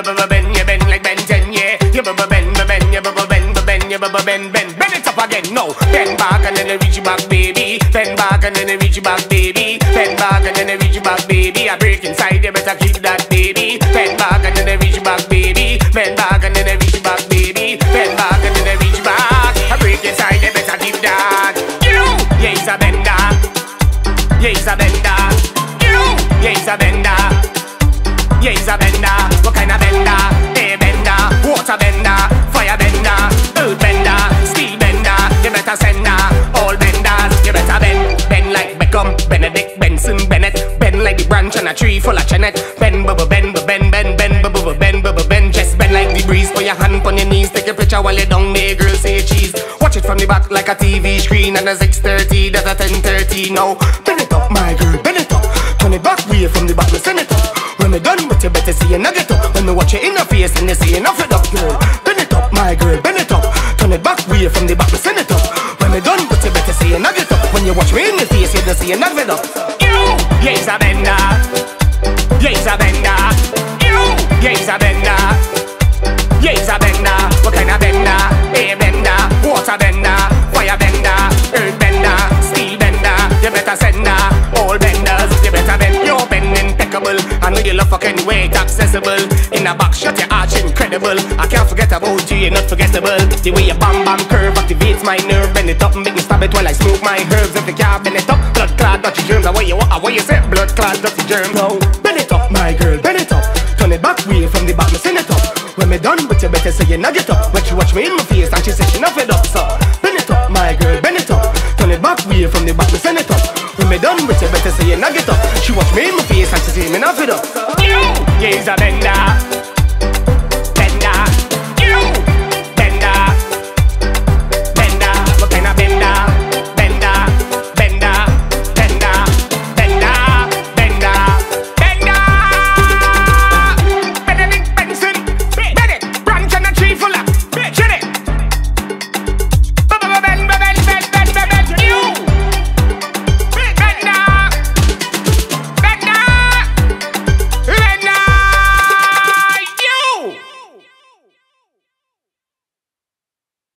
bend, you bend like Ben 10, yeah. You bend, you bend, you bend it up again, no. Bend back and then you reach back, baby. Bend back and then you reach back, baby. Bend back and then you reach back, baby. I break inside, you better keep that, baby. Bend back and then you reach back, baby. Bend back and then you reach back, baby. Bend back and then you reach back. I break inside, you better keep that. You, yeah, he's a bender. Yeah, he's a bender. You, yeah, he's a bender. Yeah, he's a bender. What kind of bender? Air bender, water bender, fire bender, earth bender, steel bender. You better send her. All benders, you better bend like Beckham, Benedict, Benson, Bennett. Bend like the branch on a tree full of chenet. Bend, bubba, bend, bend, bend, bend, bubba, bend, bubba, bend. Just bend like the breeze. Put your hand on your knees, take a picture while you're down there, girl, say cheese. Watch it from the back like a TV screen. And a 6:30, that's a 10:30 now. Bend it up, my girl, bend it up. Turn it back, way from the back, me send it up. When me done, but you better see you nugget up. When me watch you in the face and you see enough it up, girl. Bend it up, my girl, bend it up. Turn it back, way from the back, me send it up. When me done, but you better see you nugget up. When you watch me in the face, you don't see enough it up. You, yeah, he's a bender. Yeah, he's a bender. You, yeah, he's a bender. Yeah, he's a bender. What kind of bender? Air bender, water bender, fire bender, earth bender, steel bender. You better send her. All benders, you better bend. You're bend impeccable. I know you love fucking weight accessible. In a back shot, your arch incredible. I can't forget about you, you're not forgettable. The way your bam bam curve activates my nerve. Bend it up and make me stab it while I smoke my herbs. If you can't bend it up, blood clot, dirty germs. Away you say, blood clot, dirty germs. No, bend it up, my girl, bend it up. Turn it back, way from the back, me send it up. When me done, but you better say you nugget up. When she watch me in my face and she say she not fed up, so bend it up, my girl, bend it up. Turn it back, way from the back, me send it up. When me done, but you better say you nugget up. She watch me in my face and she say me not fed up. Yeah, he's a bend.